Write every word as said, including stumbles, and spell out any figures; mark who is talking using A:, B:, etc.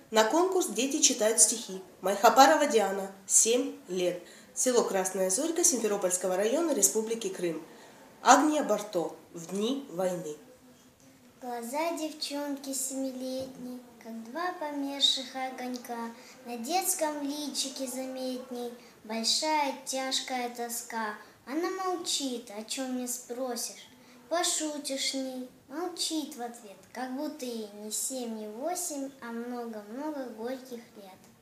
A: На конкурс дети читают стихи. Майхапарова Диана, семь лет. Село Красная Зорька Симферопольского района Республики Крым. Агния Барто. В дни войны.
B: Глаза девчонки семилетней, как два померших огонька, на детском личике заметней большая тяжкая тоска. Она молчит, о чем не спросишь, пошутишь с ней, молчит в ответ, как будто ей не семь, не восемь, а много-много горьких лет.